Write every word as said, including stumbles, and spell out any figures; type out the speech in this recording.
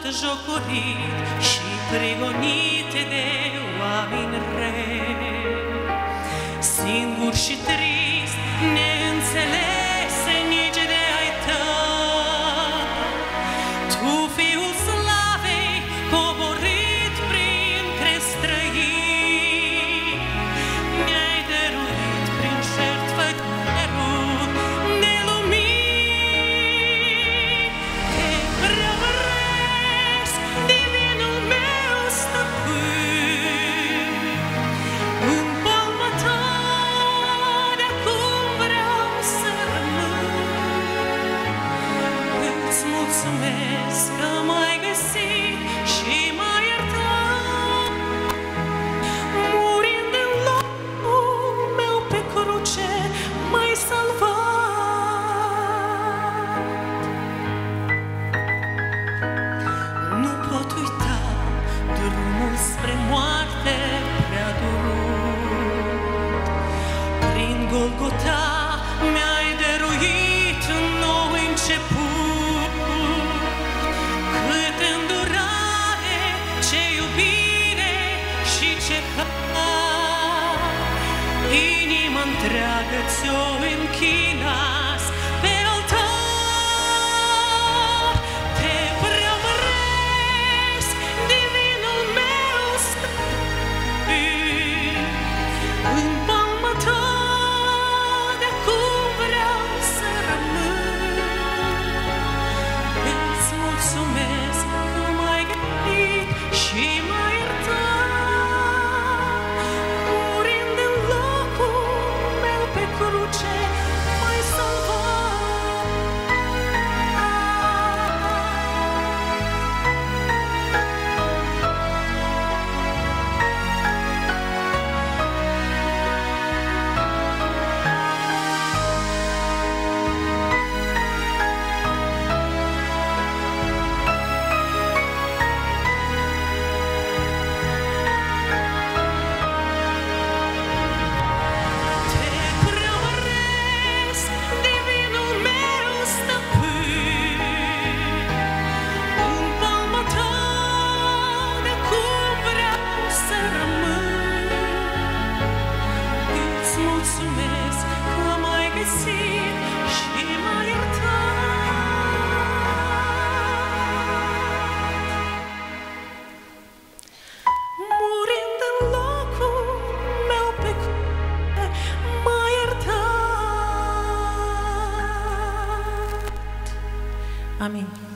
batjocorit și prigonit de oameni rei. Singur și trist, neînțelese nici de ai tău, tu, Fiul Slavei, coborât printre străini, mi-ai dăruit prin jertfă cerul de lumini. Te preamăresc, divinul meu stăpân, în palma ta de-acum vreau să rămân. Îți mulțumesc că m-ai găsit și m-ai iertat, murind în locul meu pe cruce, m-ai salvat. Nu pot uita drumul spre moarte prea durut. Prin Golgota mi-ai dăruit un nou început. Cât îndurare, ce iubire și ce har, inima întreagă ți-o închinas pe altar. Te preamăresc, divinul meu stăpân, în palma ta de-acum vreau să rămân. Îți mulțumesc că m-ai găsit și m-ai iertat, murind în locul meu pe cruce, m-ai salvat. Te preamăresc, divinul meu stăpân, în palma ta de-acum vreau să rămân. Îți mulțumesc că m-ai găsit și m-ai iertat, murind în locul meu pe cruce, m-ai iertat. Amin.